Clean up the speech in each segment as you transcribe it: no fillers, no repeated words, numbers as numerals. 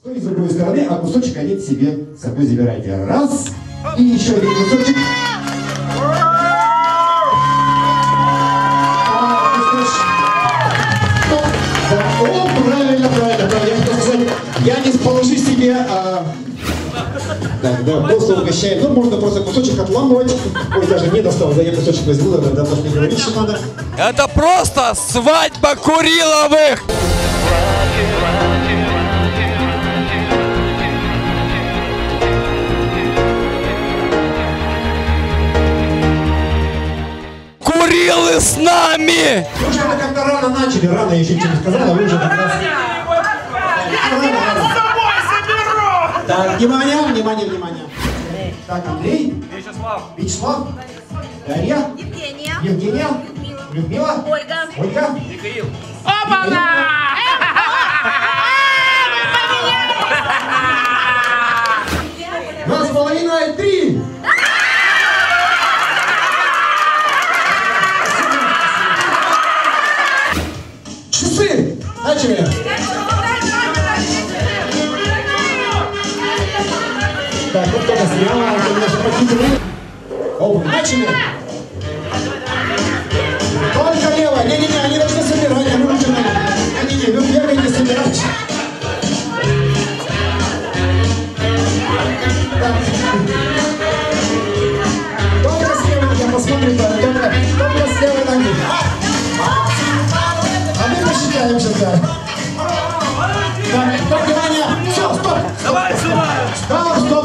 Стой с другой стороны, а кусочек одеть себе с собой забирайте. Раз. И еще один кусочек. О, правильно. Я хотел сказать, Янис, положи себе... Да, просто угощаем. Ну, можно просто кусочек отламывать. Ой, даже не достал, да я кусочек возьму, да, даже не говорить, что надо. Это просто свадьба Куриловых! Курилы с нами! Вы уже как-то рано начали, рано, я еще ничего не сказала, вы уже как раз... Так, внимание. Так, Андрей. Вячеслав. Дарья. Евгения. Людмила. Ольга. Михаил. Опа-на! Два с половиной, 3. Часы. Начали. Так, вот кто-то снял, немножко потянули. Оба, начали. Только лево. Не, они должны собирать, а мы уже не, вы бегаете собирать. Так. Только слева, я посмотрю, только слева ноги. А мы посчитаем сейчас, да. Так, внимание. Все, стоп. Давай сюда! Стоп.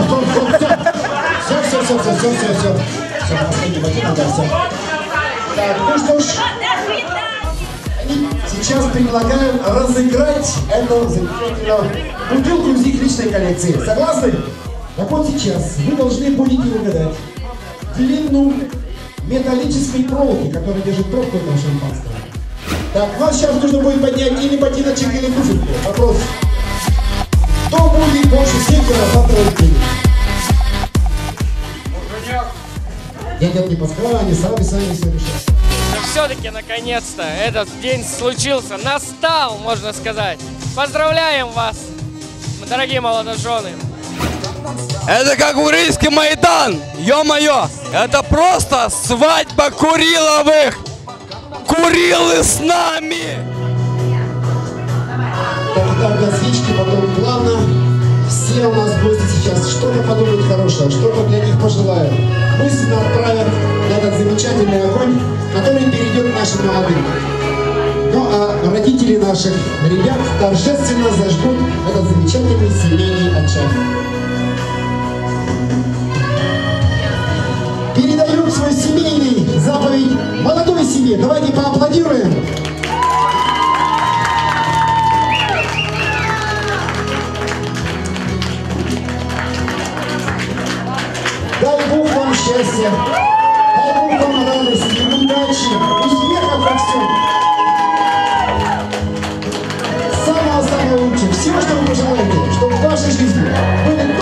Все, последний ботинок, да, все. Так, ну что ж. Сейчас предлагаем разыграть эту замечательную бутылку из их личной коллекции. Согласны? Так вот сейчас вы должны будете угадать длину металлической проволоки, которая держит пробку этого шампанского. Так, вас сейчас нужно будет поднять или ботиночек, или туфельку. Вопрос. Кто будет больше всех зарабатывать денег? Нет, не подсказывай, они сами все решат. Но все-таки, наконец-то, этот день случился, настал, можно сказать. Поздравляем вас, дорогие молодожены. Это как Уральский Майдан, ё-моё, это просто свадьба Куриловых. Курилы с нами. Так, до свечки, потом плавно. Все у нас гости сейчас что-то подумают хорошее, что-то для них пожелают. Мысленно отправят на этот замечательный огонь, который перейдет к нашим молодым. Ну а родители наших ребят торжественно зажгут этот замечательный семейный очаг. Передают свой семейный заповедь молодой семье. Давайте поаплодируем. Дай Бог вам счастья, дай Бог вам радости, удачи, успехов во всем. Самого-самого лучшего, всего, что вы пожелаете, чтобы в вашей жизни были